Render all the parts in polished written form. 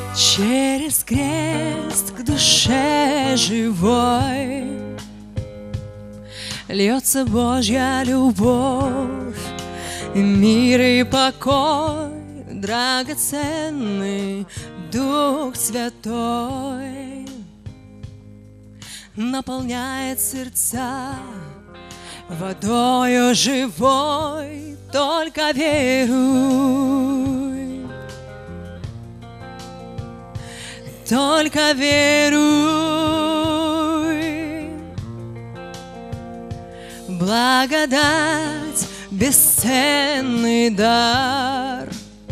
Через крест к душе живой льется Божья любовь, и мир и покой, драгоценный Дух Святой наполняет сердца водою живой. Только веруй, только веруй. Благодать, бесценный дар,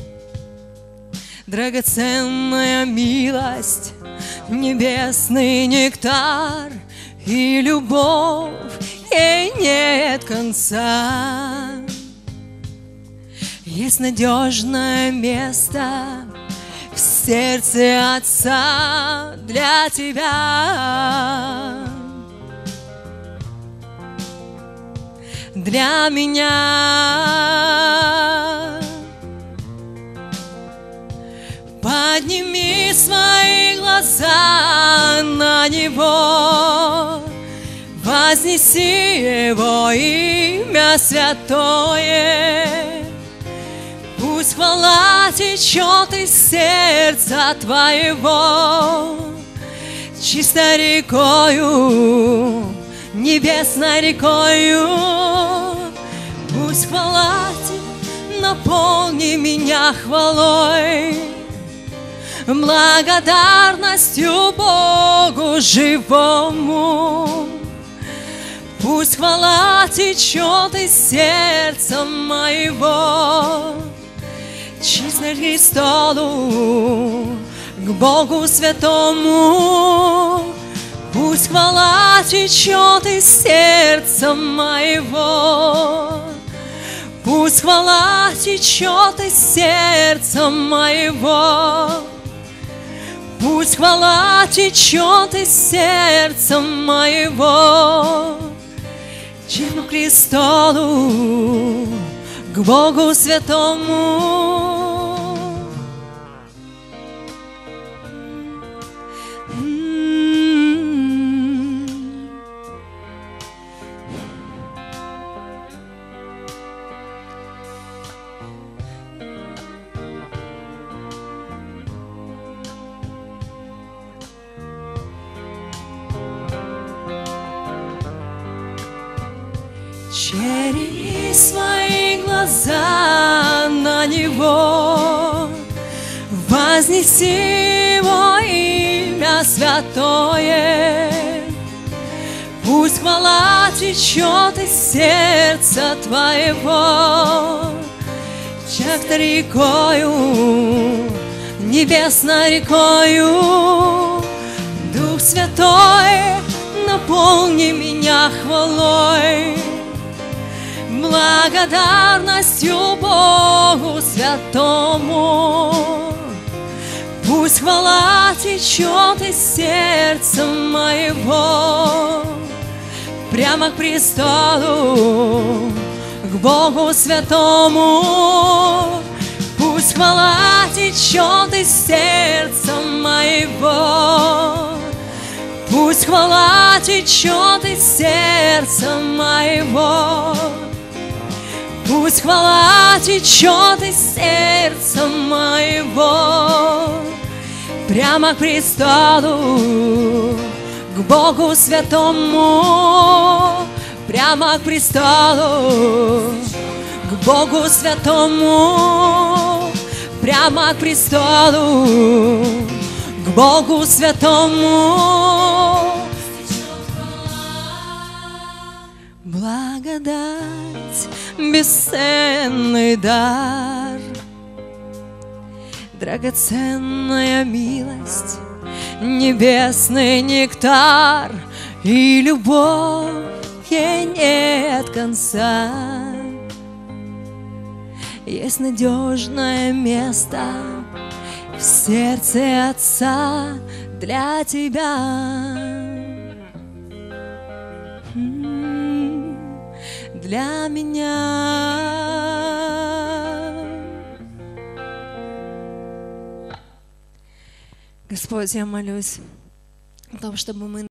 драгоценная милость, небесный нектар, и любовь, ей нет конца. Есть надежное место в сердце Отца для тебя, для меня. Подними свои глаза на Него, вознеси Его имя святое. Пусть хвала течет из сердца твоего чистой рекою, небесной рекою. Пусть хвала наполни меня хвалой, благодарностью Богу живому. Пусть хвала течет из сердца моего чистой престолу, к Богу святому. Пусть хвала течет из сердца моего. Пусть хвала течет из сердца моего. Пусть хвала течет из сердца моего. Чему к престолу, к Богу святому. Через свои глаза на Него, вознеси Его имя святое. Пусть хвала течет из сердца твоего чистой рекою, небесной рекою. Дух Святой, наполни меня хвалой, благодарностью Богу святому. Пусть хвала течет из сердца моего прямо к престолу, к Богу святому. Пусть хвала течет из сердца моего. Пусть хвала течет из сердца моего. Пусть хвала течет из сердца моего прямо к престолу, к Богу святому. Прямо к престолу, к Богу святому. Прямо к престолу, к Богу святому. Благодать, бесценный дар, драгоценная милость, небесный нектар, и любовь, ей нет конца. Есть надежное место в сердце Отца для тебя, для меня. Господь, я молюсь о том, чтобы мы